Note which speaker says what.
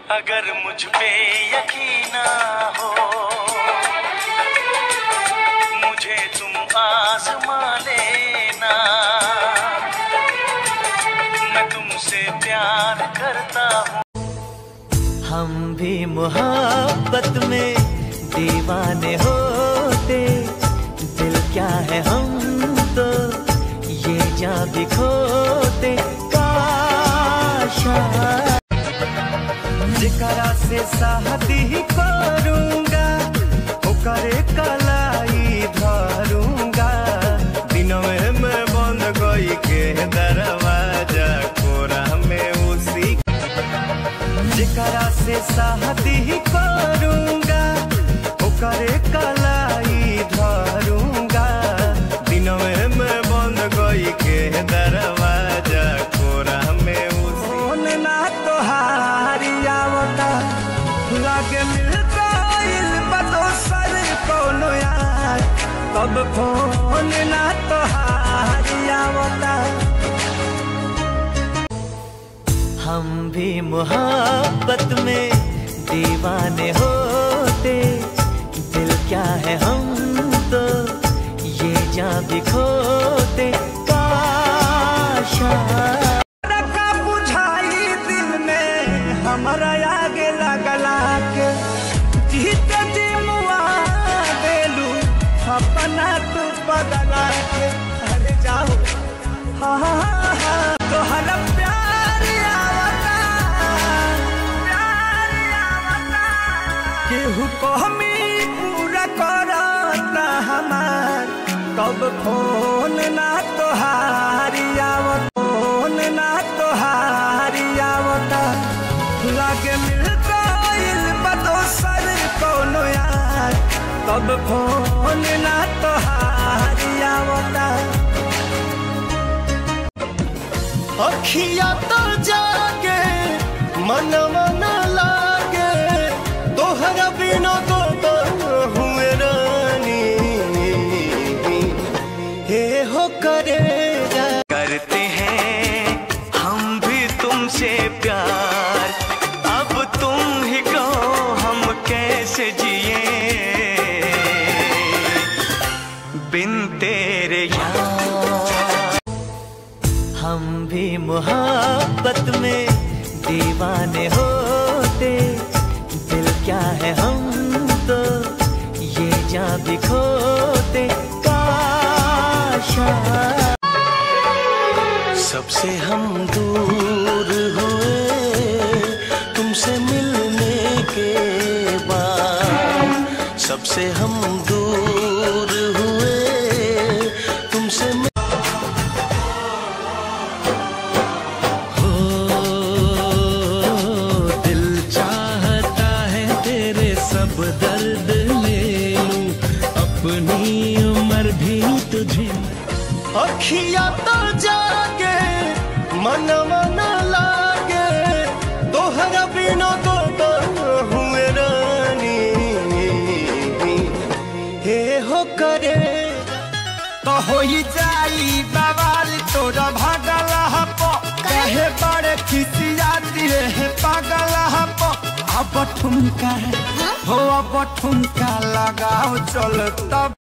Speaker 1: अगर मुझ पे यकीन ना हो, मुझे तुम आज़मा लेना। मैं तुमसे प्यार करता हूँ। हम भी मोहब्बत में दीवाने होते, दिल क्या है हम तो ये जा भी खोते। काश जिकरा से शादी करूंगा, ओकरे कलाई धरूंगा। दिनवे में बंद गई के दरवाजा, कोरा में उसी। जिकरा से शादी करूंगा, ओकरे कलाई धरूंगा। दिनवे में बंद गई के दरवाजा, कोरा में उसी। ना तोहारी आवता लागे मिल गइल बा दोसर कोनो यार, तब फोन ना तोहारी आवता। हम भी मोहब्बत में दीवाने होते, दिल क्या है हम तो ये जा भी खोते। काश का बुझाई दिल में हमारा आगे लगला के, जीते जी मुआ देलू अपना तू बदला के। अरे जाओ हाँ हाँ हाँ, तोहरा प्यार आवता, प्यार आवता। केहू कहमी पूरा करता हमार, तब फोन ना तोहारी आवता। फोन ना तोहारी आवता लागे मिल गइल बा दोसर कोनो यार, तब फोन ना तोहारी आवता। अखिया तो जागे मनवा न लागे, तोहरा बिना तो हुए रानी। हे हो करे करते हैं हम भी तुमसे प्यार, अब तुम ही कहो हम कैसे जिए बिन तेरे यार। हम भी मोहब्बत में दीवाने होते, दिल क्या है हम तो ये जा भी खोते। काश सबसे हम दूर हुए तुमसे मिलने के बाद, सबसे हम दूर हुए तुमसे हो। दिल चाहता है तेरे सब दर्द ले लूं, अपनी उम्र भी तुझे। अखिया तो जागे मनवा न लागे, तोहरा बिना तो हुए रानी। हे हो करे तो हो ही जाई बवाल तोरा भागल हपो, कहे बड़े खिसियाती है पागल हपो। अब ठुमका हो अब ठुमका लगाओ चल तब।